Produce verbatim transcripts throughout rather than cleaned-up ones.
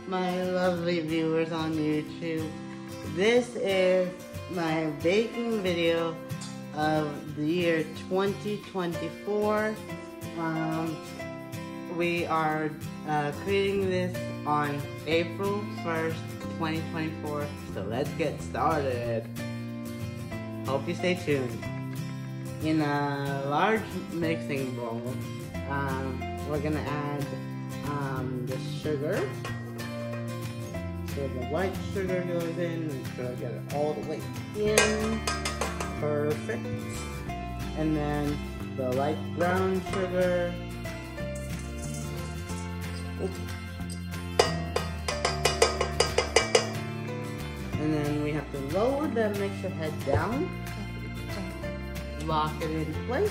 my lovely viewers on YouTube. This is my baking video of the year twenty twenty-four. Um, we are uh, creating this on April first, twenty twenty-four. So let's get started. Hope you stay tuned. In a large mixing bowl, um, we're gonna add um, the sugar. So the white sugar goes in, make sure I get it all the way in. Perfect. And then the light brown sugar. Oops. And then we have to lower the mixer head down. Lock it in place.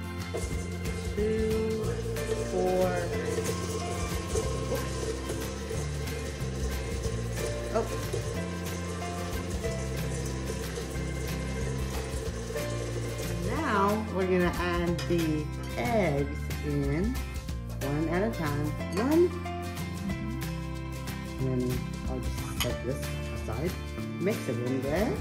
Two, four. Oops. Oh. Now we're gonna add the eggs in one at a time. One. And then I'll just set this aside. Mix it in there.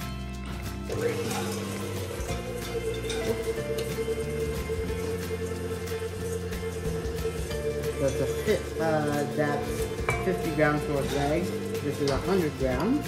So to fit uh, that fifty grams worth of eggs, this is one hundred grams.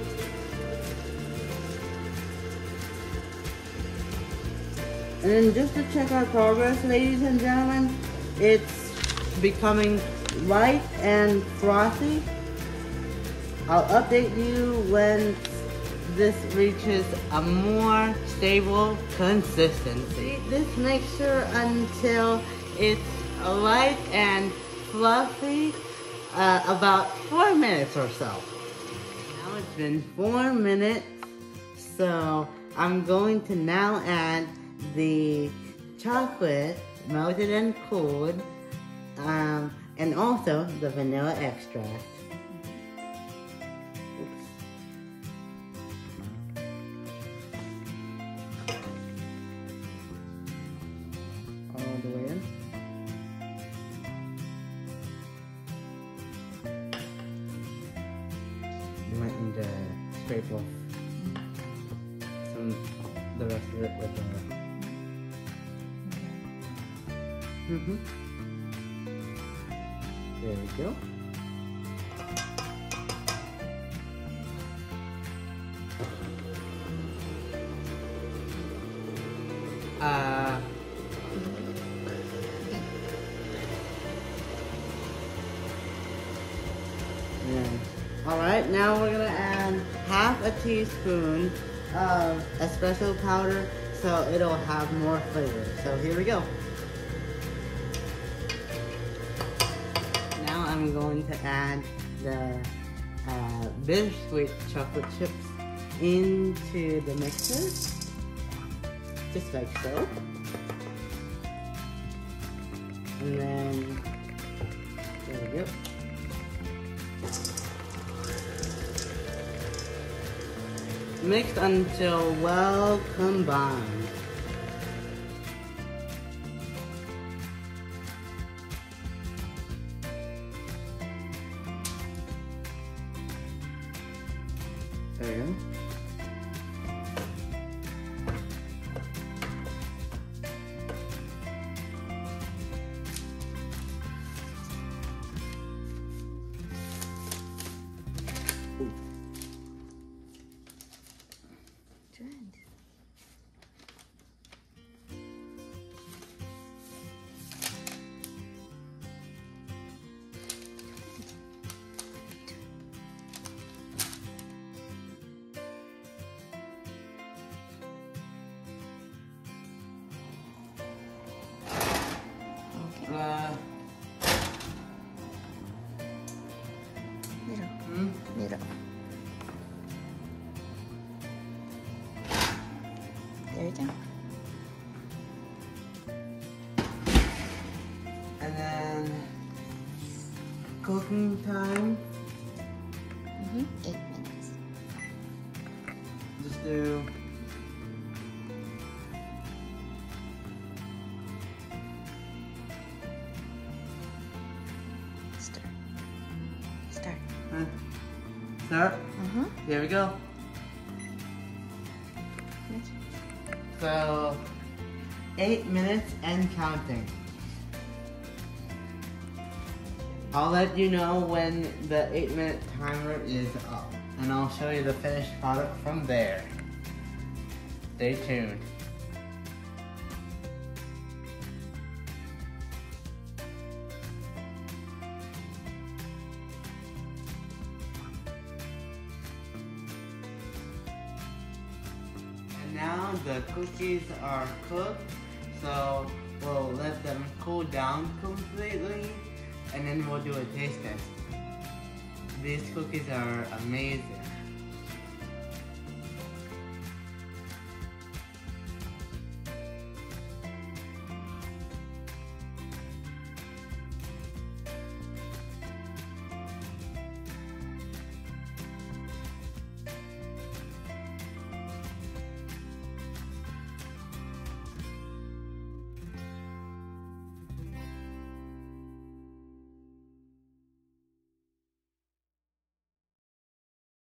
And then just to check our progress, ladies and gentlemen, it's becoming light and frothy. I'll update you when this reaches a more stable consistency. This mixture until it's light and fluffy, uh, about four minutes or so. Now it's been four minutes, so I'm going to now add the chocolate melted and cooled, um, and also the vanilla extract. The way in. You might need to scrape off some the rest of it with the. Mm-hmm. There we go. Uh. Alright, now we're going to add half a teaspoon of espresso powder so it'll have more flavor. So here we go. Now I'm going to add the uh, bittersweet chocolate chips into the mixer. Just like so. And then, there we go. Mixed until well combined. There you go. Ooh. Uh, middle. Hmm? Middle. There you go. And then cooking time. Mm-hmm. Eight minutes. Just do Start. Start. start? Uh-huh. Here we go. So, eight minutes and counting. I'll let you know when the eight minute timer is up, and I'll show you the finished product from there. Stay tuned. And now the cookies are cooked, so we'll let them cool down completely, and then we'll do a taste test. These cookies are amazing.